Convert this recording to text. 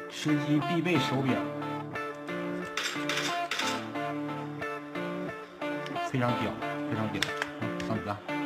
吃鸡必备手表，非常屌，非常屌，上子弹。